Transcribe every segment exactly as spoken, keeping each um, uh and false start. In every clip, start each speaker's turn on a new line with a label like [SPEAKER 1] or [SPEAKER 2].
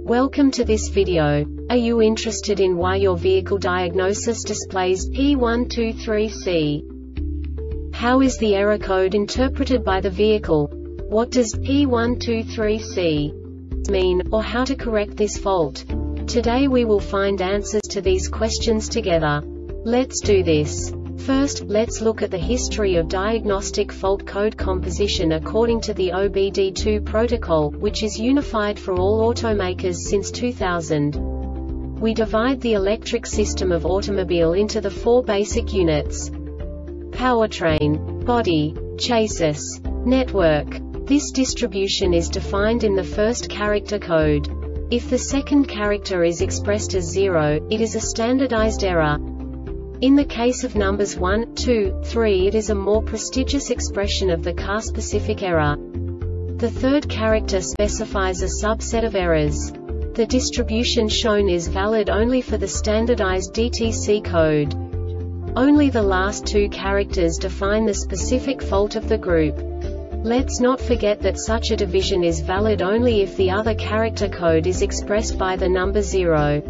[SPEAKER 1] Welcome to this video. Are you interested in why your vehicle diagnosis displays P one two three C? How is the error code interpreted by the vehicle? What does P one two three C mean, or how to correct this fault? Today we will find answers to these questions together. Let's do this. First, let's look at the history of diagnostic fault code composition according to the O B D two protocol, which is unified for all automakers since two thousand. We divide the electric system of automobile into the four basic units: powertrain, body, chassis, network. This distribution is defined in the first character code. If the second character is expressed as zero, it is a standardized error. In the case of numbers one, two, three, it is a more prestigious expression of the car-specific error. The third character specifies a subset of errors. The distribution shown is valid only for the standardized D T C code. Only the last two characters define the specific fault of the group. Let's not forget that such a division is valid only if the other character code is expressed by the number zero.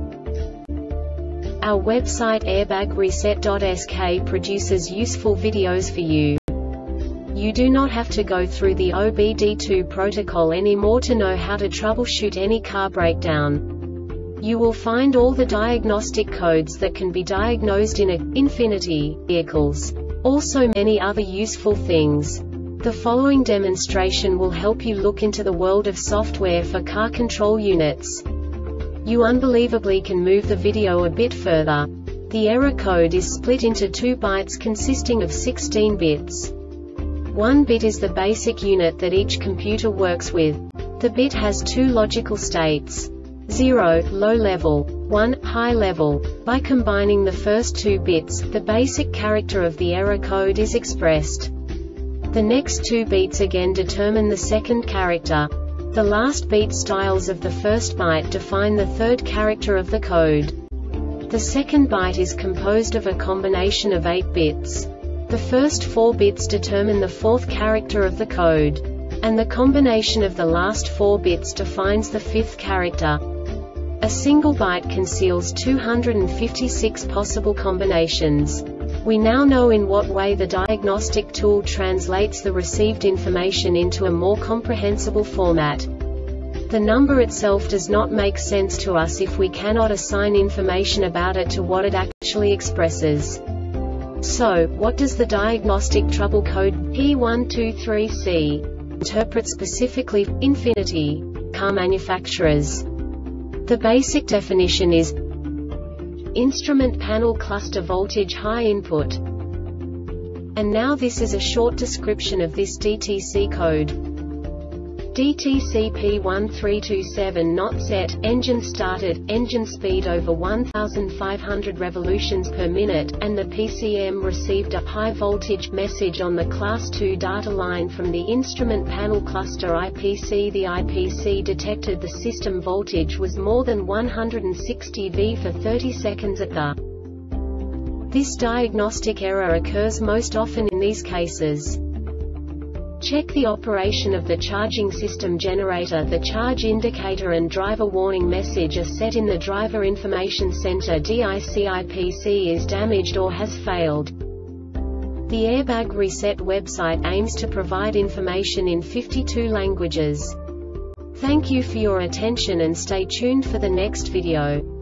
[SPEAKER 1] Our website airbag reset dot S K produces useful videos for you. You do not have to go through the O B D two protocol anymore to know how to troubleshoot any car breakdown. You will find all the diagnostic codes that can be diagnosed in a Infiniti vehicles. Also many other useful things. The following demonstration will help you look into the world of software for car control units. You unbelievably can move the video a bit further. The error code is split into two bytes consisting of sixteen bits. One bit is the basic unit that each computer works with. The bit has two logical states: zero, low level, one, high level. By combining the first two bits, the basic character of the error code is expressed. The next two bits again determine the second character. The last beat styles of the first byte define the third character of the code. The second byte is composed of a combination of eight bits. The first four bits determine the fourth character of the code. And the combination of the last four bits defines the fifth character. A single byte conceals two hundred fifty-six possible combinations. We now know in what way the diagnostic tool translates the received information into a more comprehensible format. The number itself does not make sense to us if we cannot assign information about it to what it actually expresses. So, what does the diagnostic trouble code P one two three C interpret specifically for Infiniti car manufacturers? The basic definition is instrument panel cluster voltage high input. And now this is a short description of this D T C code. D T C P one three two seven not set, engine started, engine speed over one thousand five hundred revolutions per minute, and the P C M received a high voltage message on the class two data line from the instrument panel cluster I P C. The I P C detected the system voltage was more than one hundred sixty volts for thirty seconds at the. This diagnostic error occurs most often in these cases. Check the operation of the charging system generator. The charge indicator and driver warning message are set in the driver information center. D I C I P C is damaged or has failed. The Airbag Reset website aims to provide information in fifty-two languages. Thank you for your attention and stay tuned for the next video.